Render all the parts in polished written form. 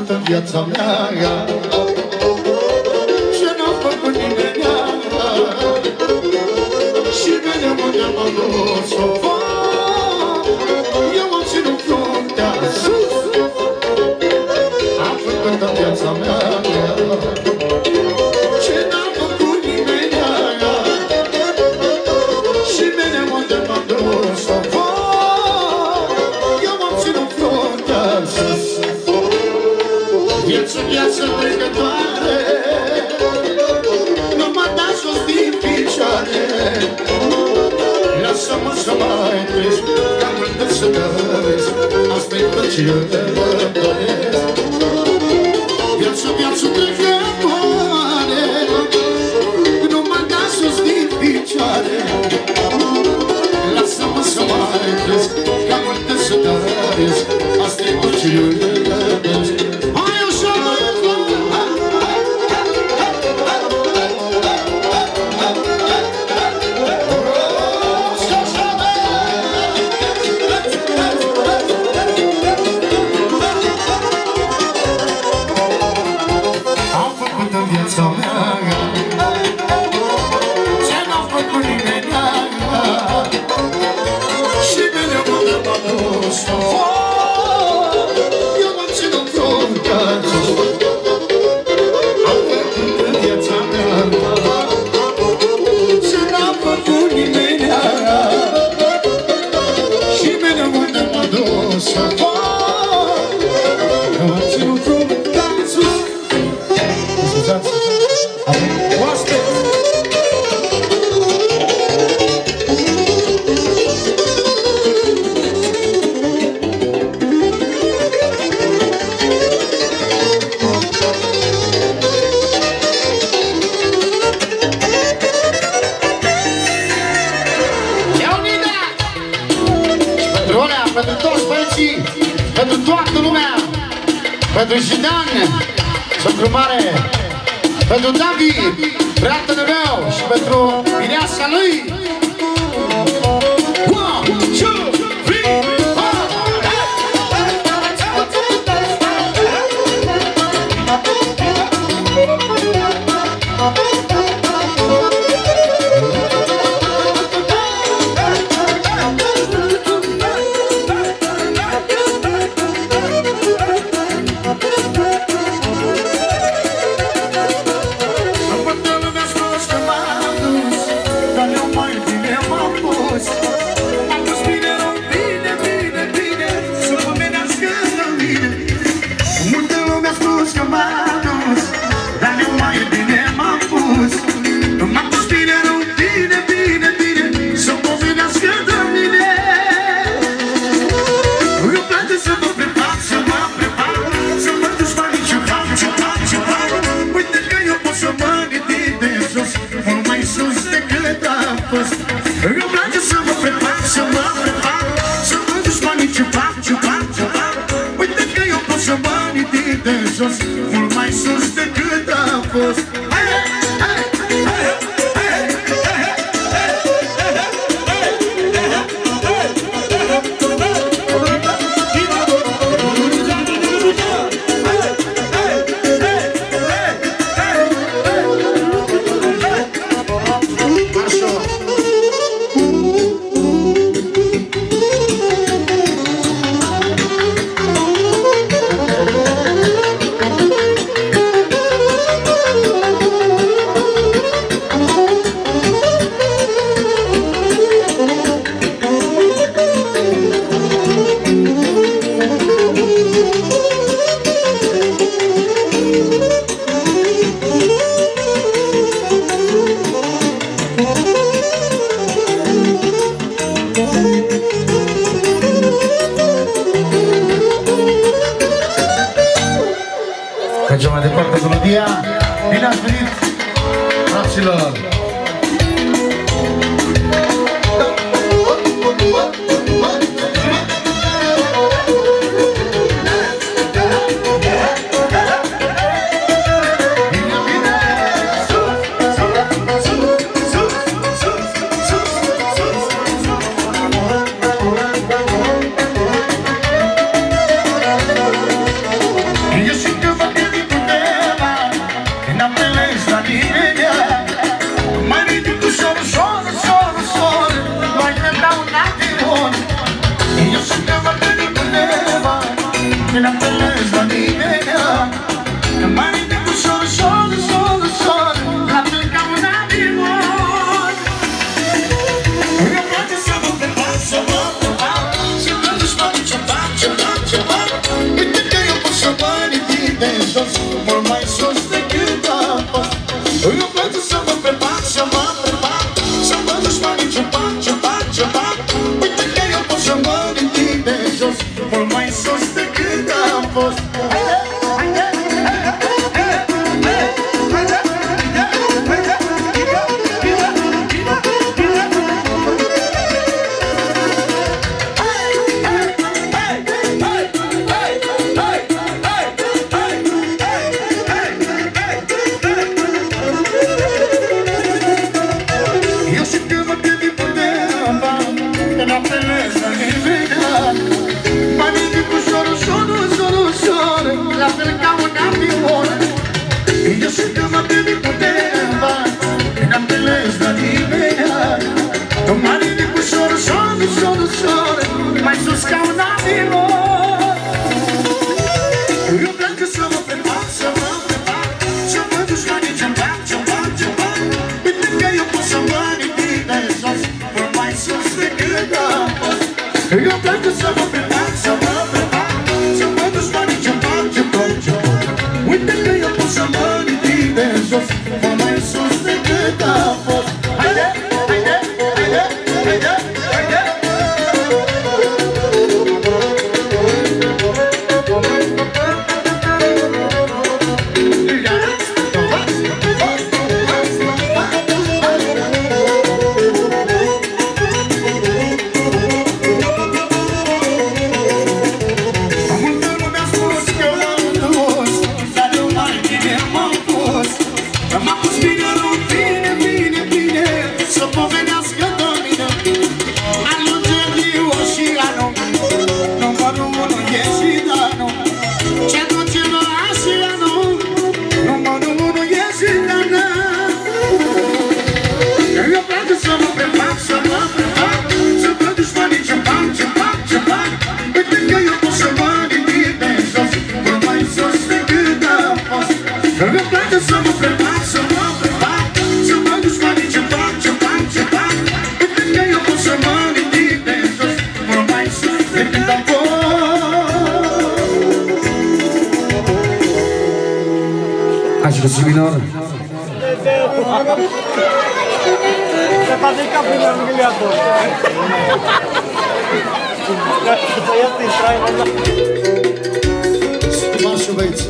făcut în viața mea ce n-a făcut nimeni și mereu unde m-am dus o fac eu am ținut fruntea sus. Am făcut în viața mea ce n-a făcut nimeni și mereu unde m-am dus o fac eu am ținut fruntea sus. Viață trecătoare nu m-a dat jos din picioare. Lasă-mă să mai trăiesc, ca multe să dăresc, asta-i tot ce eu te doresc. Viață trecătoare nu m-a dat jos din picioare. Lasă-mă să mai trăiesc, ca multe să dăresc, asta-i tot ce eu te doresc. Pentru Jidan, pentru Mare, pentru Davi, prietele meu și pentru mireasa lui. Mult mai sus decât am fost. Mergem mai departe cu melodia. Bine ați venit, fraților! Eu que n-am înțeles la nimeni. Mai ridic ușor, ușor, ușor, ușor, la fel ca un avion. Îmi place să mă prefac, să mă prefac, să mă dușmani ce fac, ce fac, ce fac. Uite că eu pot să mă ridic de jos, mult mai sus decât am fost. Îmi place să mă prefac, să mă prefac, să mă dușmani ce fac, ce fac, ce fac. Uite că eu pot să mă ridic de jos, mult mai sus decât am fost. Mai sus ca un avion. Îmi place să mă prefac, să mă prefac, să mă dușmani ce-mi fac, ce-mi fac, ce-mi fac. Uite că eu pot să mă ridic de jos, mult mai sus decât am fost. Îmi place să mă prefac, să mă prefac, să mă dușmani ce-mi fac, ce-mi fac, ce-mi fac. Uite că eu pot să mă ridic de jos, mult mai sus decât am fost. Haide, haide, haide, haide, haide. Si minor. Se face il capo di un miliardo. Poi io ti intrai. Stimați băieți.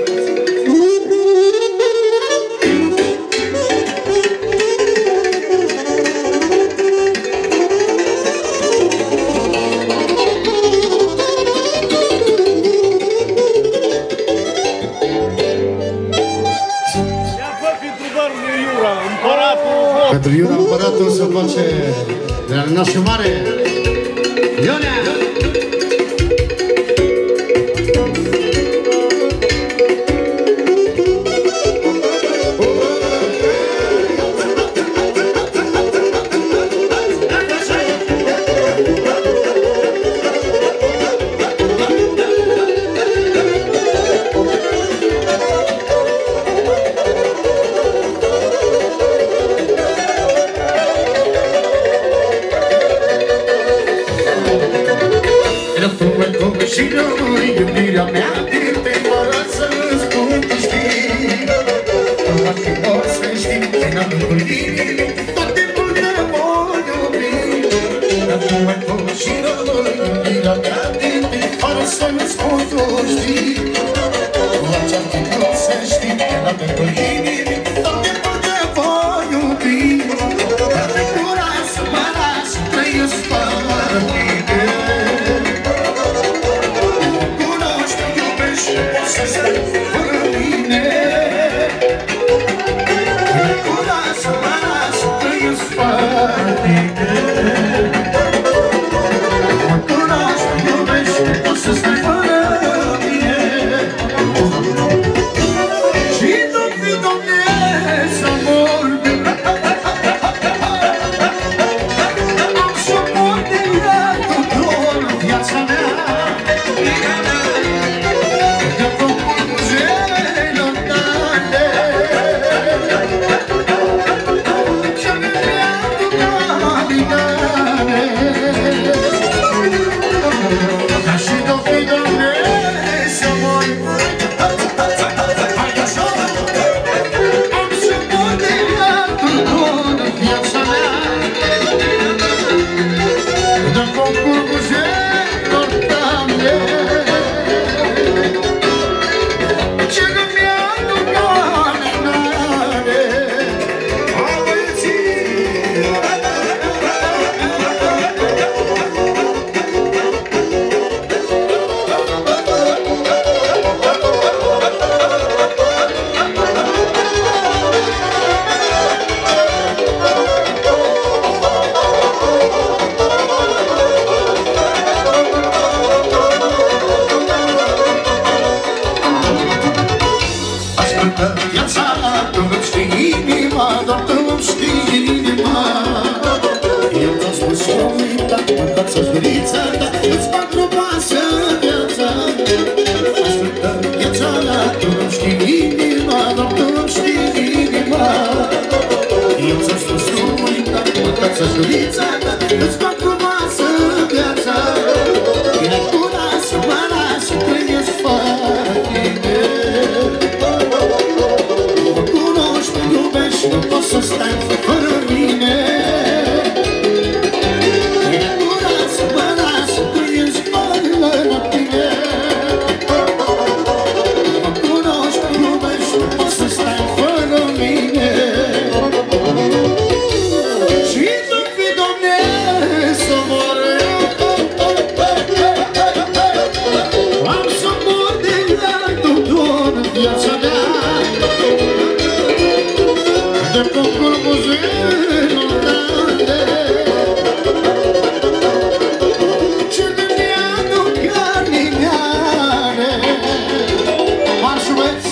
Pentru Iura Împăratul se face de la nașul mare. Ionea! Și noi, iubirea mea, te fără să-ți spun tu știi. Doar fi or să știi, că n-am întâlnit, tot timpul te voi iubi. Dar tu mai tot și noi, iubirea mea, te fără să-ți spun tu știi. Doar ce-am făcut să știi, că n-am întâlnit, tot timpul te voi iubi. Dar te cura să mă las, trăiesc fără tine. Să stai fără mine. Lasă, lasă, trăiesc fără tine. Mă cunoști, mă iubești, poți să stai fără mine. Și Doamne, Doamne, viața, Julița ta, îți fac frumoasă viața. Vine cu nas, mă las și trăiesc fără tine. Mă cunoști, mă iubești, nu pot să stai fără mine. Vine cu nas, mă las și trăiesc fără tine. Mă cunoști, mă iubești, nu pot să stai fără mine. Și tu fi, Doamne, să mor eu. Am să mor de gândul doar în viața mea. De focul buzelor tale, ce de mi-aduc carnineare. Marșuleț,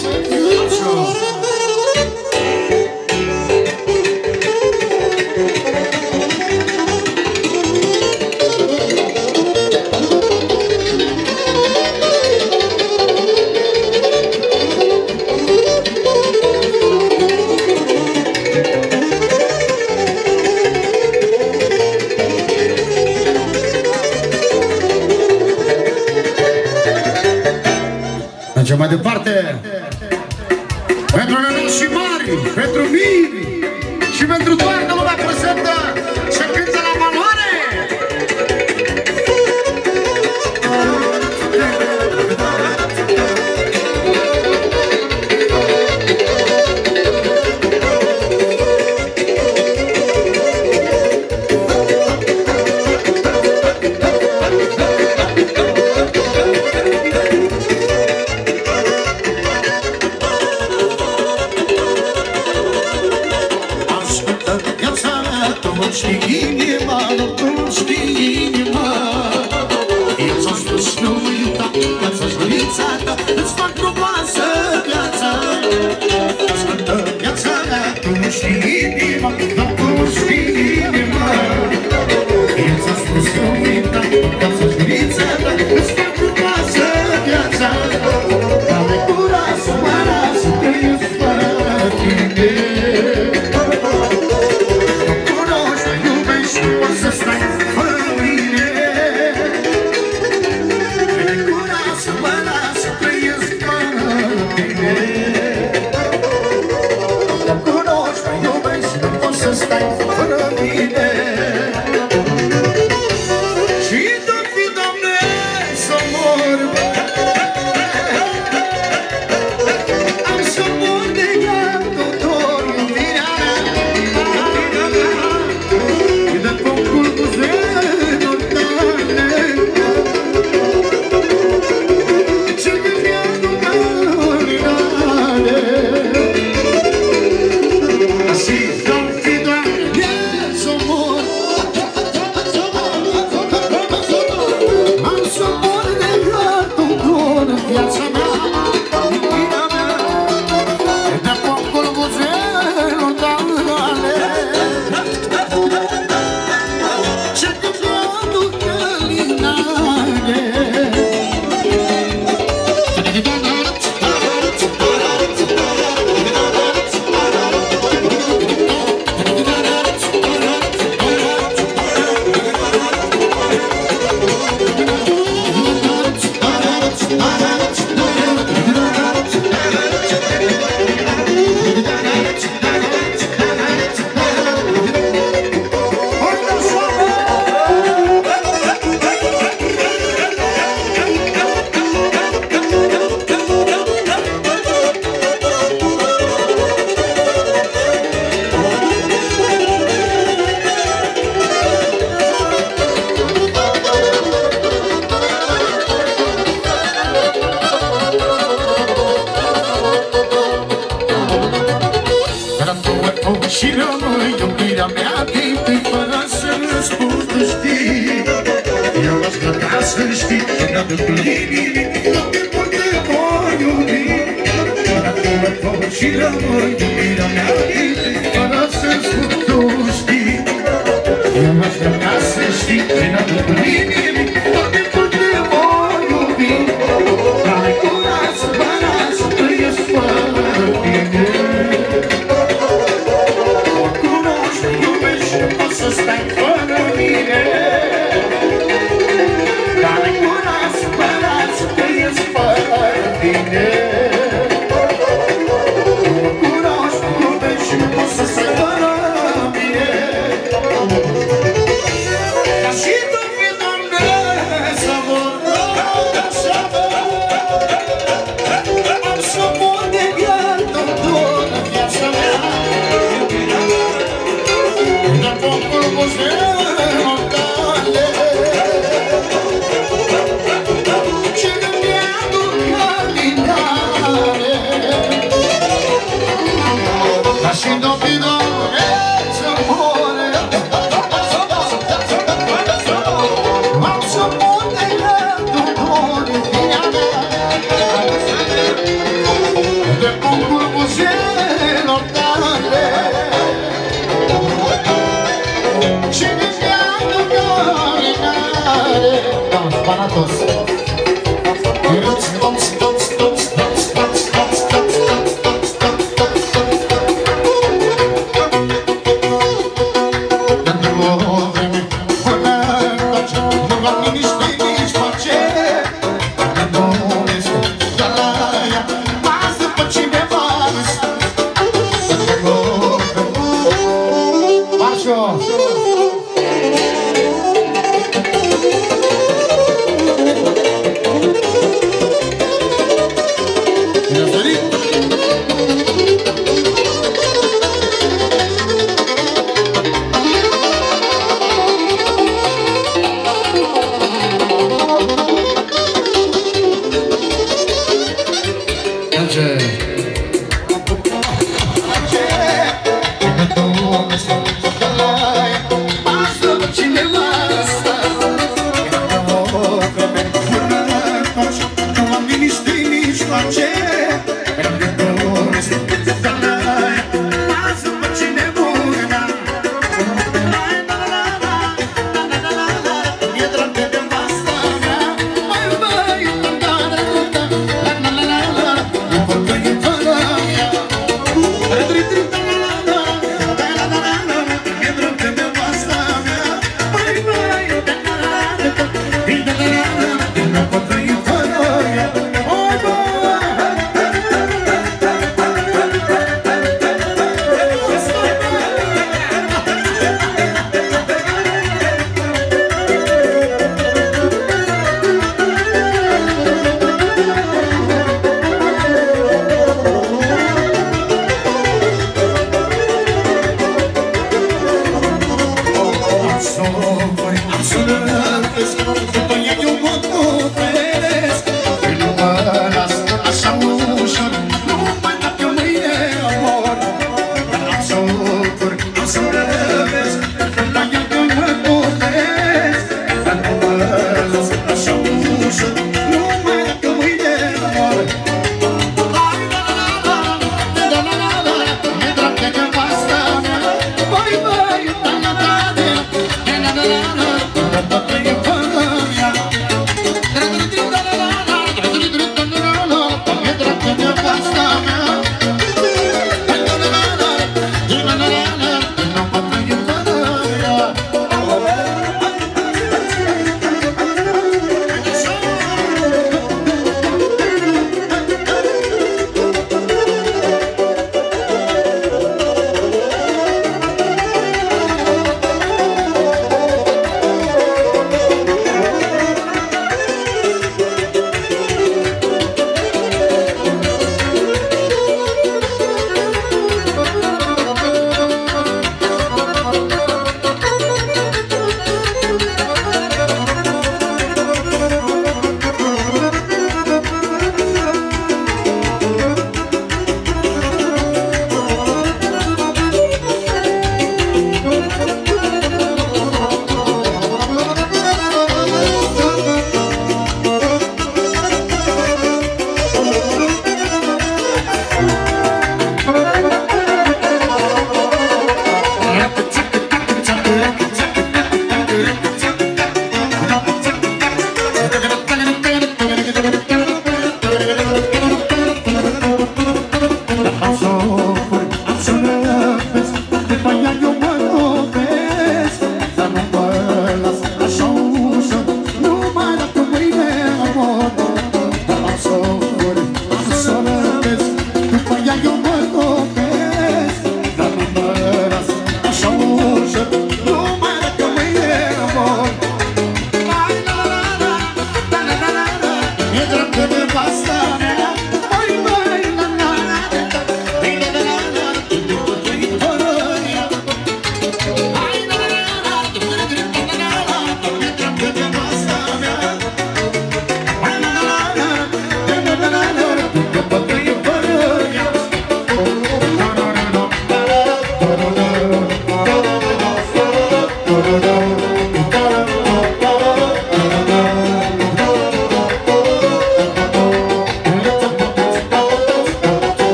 mergem mai departe. Pentru nenuși și mari, pentru mini și pentru toată lumea prezentă, se cântă la valoare. Îți fac frumoasă viața. Ascultă viața mea, tu nu știi inima, dar tu nu știi inima. El ți-a spus că uita, viața Julița ta. Îți fac frumoasă viața. Dă-mi cura să mă las, să trăiesc fără tine. Mă cunoști, mă iubești, nu poți să stai fără mine. Dă-mi cura să mă las, să trăiesc fără tine. Mă cunoști, mă iubești, nu poți să stai fără mine. Și tu fi, Doamne, să mor. Am să mor de gândul doar iubirea mea. Și de focul buzelor tale, ce mi-aduc carnineare. Și tu fi, Doamne, să mor. Am să mor de gândul doar în viața mea. De focul buzelor tale, ce mi-aduc carnineare. Și rămâi iubirea mea din tâi fără să răspund, tu știi. Eu aș vrea să știi că n-aduc inimii toate pot te voi iubi. Și rămâi iubirea mea din tâi fără să răspund, tu știi. Eu aș vrea să știi că n-aduc inimii toate pot te voi iubi. Dar curaj să mă las, trăiesc fără tine. Să stai tine. Curaj, vorbești și poți să se rămâne. Ca și tu fi, Doamne, să vorbesc așa. Am să mor de viață tot în viața mea. De focul buzelor tale ce nu-mi aduc alinare. Ca și dopii doreță more, am să mor de viață tot în viața mea. De focul buzelor tale ce nu-mi aduc alinare. Vamos, para todos.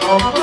Oh,